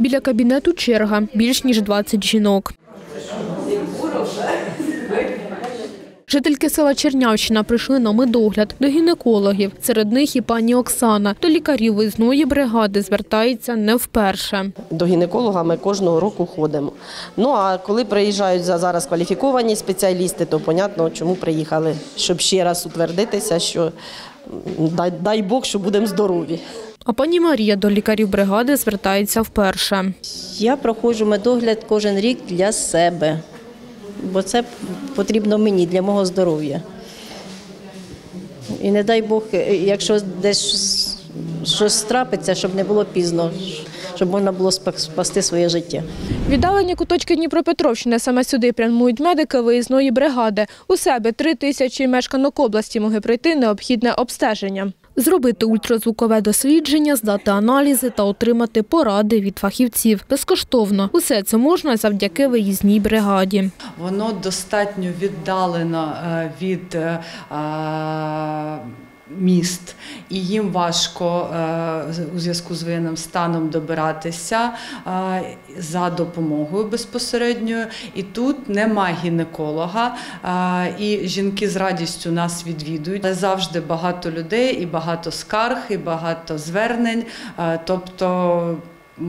Біля кабінету черга – більш ніж 20 жінок. Жительки села Чернявщина прийшли на медогляд до гінекологів. Серед них і пані Оксана. До лікарів виїзної бригади звертається не вперше. До гінеколога ми кожного року ходимо. Ну, а коли приїжджають зараз кваліфіковані спеціалісти, то зрозуміло, чому приїхали. Щоб ще раз утвердитися, що дай Бог, що будемо здорові. А пані Марія до лікарів бригади звертається вперше. Я проходжу медогляд кожен рік для себе, бо це потрібно мені, для мого здоров'я. І не дай Бог, якщо десь щось трапиться, щоб не було пізно, щоб можна було спасти своє життя. Віддалені куточки Дніпропетровщини, саме сюди прямують медики виїзної бригади. У себе 3000 мешканок області могли пройти необхідне обстеження. Зробити ультразвукове дослідження, здати аналізи та отримати поради від фахівців. Безкоштовно. Усе це можна завдяки виїзній бригаді. Воно достатньо віддалено від міст, і їм важко у зв'язку з воєнним станом добиратися за допомогою безпосередньою. І тут немає гінеколога, і жінки з радістю нас відвідують. Але завжди багато людей, і багато скарг, і багато звернень. Тобто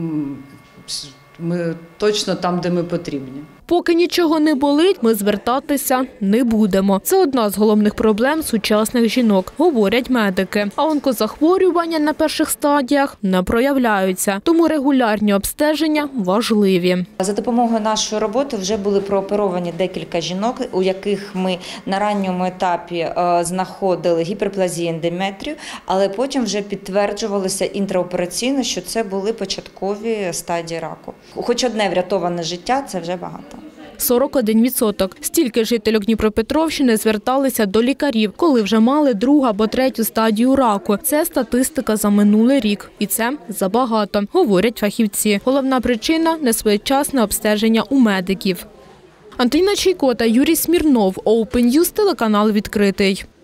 ми точно там, де ми потрібні. Поки нічого не болить, ми звертатися не будемо. Це одна з головних проблем сучасних жінок, говорять медики. А онкозахворювання на перших стадіях не проявляються, тому регулярні обстеження важливі. За допомогою нашої роботи вже були прооперовані декілька жінок, у яких ми на ранньому етапі знаходили гіперплазію ендометрію, але потім вже підтверджувалося інтраопераційно, що це були початкові стадії раку. Хоч одне врятоване життя – це вже багато. 41%. Стільки жителів Дніпропетровщини зверталися до лікарів, коли вже мали 2 або 3 стадію раку. Це статистика за минулий рік. І це забагато, говорять фахівці. Головна причина – несвоєчасне обстеження у медиків. Антоніна Чайко та Юрій Смірнов. Open News, телеканал «Відкритий».